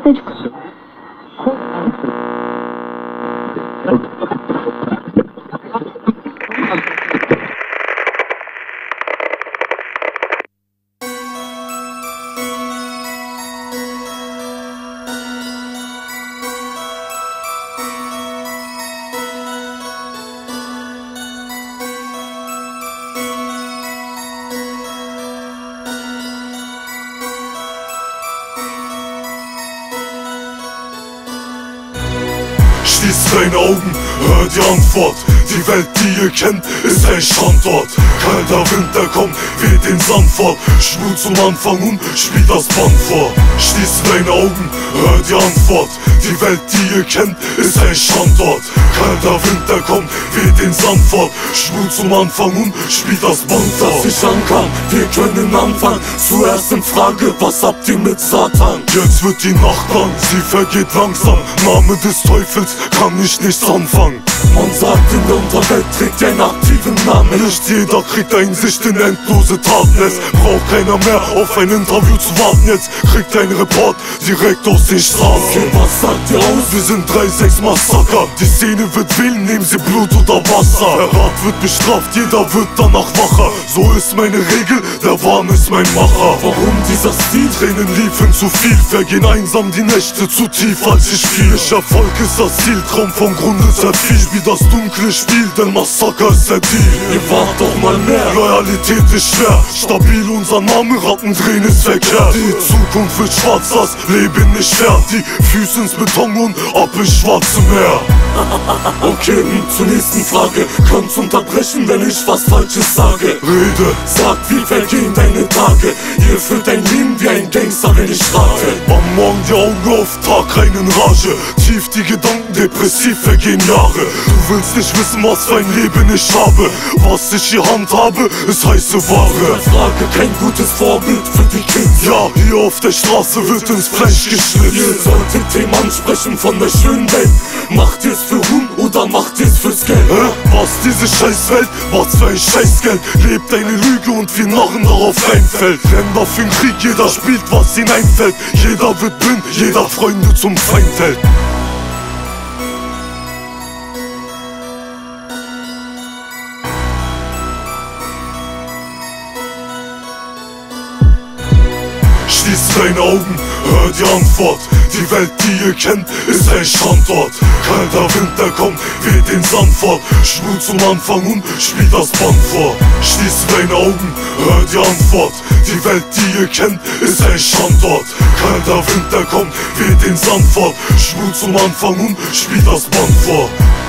message. Schließ deine Augen, hör die Antwort. Die Welt, die ihr kennt, ist ein Standort. Kalter Winter kommt, weht den Sand fort. Spul zum Anfang und spiel das Band vor. Schließ deine Augen, hör die Antwort. Die Welt, die ihr kennt, ist ein Standort. Kalter Winter kommt, weht den Sand fort. Spul zum Anfang und spiel das Band vor. Dass ich ankam, wir können anfangen. Zuerst in Frage, was habt ihr mit Satan? Jetzt wird die Nacht lang, sie vergeht langsam. Name des Teufels kann ich nichts anfangen. Man sagt, in der Unterwelt trägt ihr einen aktiven Namen. Nicht jeder kriegt Einsicht in endlose Taten. Es braucht keiner mehr auf ein Interview zu warten. Jetzt kriegt ein Report direkt aus den Straßen. Okay, was sagt ihr aus? Wir sind 3-6 Massaker. Die Szene wird wählen, nehmen sie Blut oder Wasser. Verrat wird bestraft, jeder wird danach wacher. So ist meine Regel, der Wahn ist mein Macher. Warum dieser Stil? Tränen liefen zu viel, vergehen einsam die Nächte zu tief, als ich fiel. Erfolg ist das Ziel, Traum vom Grunde zerfiel. Spiel das dunkle Spiel, denn Massaker ist der Deal. Ihr wart doch mal mehr. Loyalität ist schwer, stabil unser Name, Rattendrehen ist verkehrt. Die Zukunft wird schwarz, das Leben nicht fair. Die Füße ins Beton und ab ins Schwarze Meer. Okay, zur nächsten Frage. Könnt's unterbrechen, wenn ich was Falsches sage? Rede, Sagt, wie vergehen deine Tage? Ihr führt ein Leben wie ein Gangster, wenn ich rate. am Morgen die Augen auf, Tag rein in Rage. Tief die Gedanken, depressiv vergehen Jahre. Du willst nicht wissen, was für ein Leben ich habe. Was ich hier handhabe, ist heiße Ware. Frage, kein gutes Vorbild für die Kids. Ja, hier auf der Straße wird ins Fleisch Ihr geschnitzt. solltet Themen ansprechen von der schönen Welt. Macht ihr's für Ruhm oder macht ihr's fürs Geld? Was diese Scheißwelt, was für ein Scheißgeld. Lebt eine Lüge und wir Narren darauf reinfällt. Länder für den Krieg, jeder spielt, was ihm einfällt. Jeder wird blind, jeder Freunde zum Feind hält. Schließ deine Augen, hör die Antwort. Die Welt, die ihr kennt, ist ein Standort. Kalter Winter kommt, weht den Sand fort. Spul zum Anfang und spiel das Band vor. Schließ deine Augen, hör die Antwort. Die Welt, die ihr kennt, ist ein Standort. Kalter Winter kommt, weht den Sand fort. Spul zum Anfang und spiel das Band vor.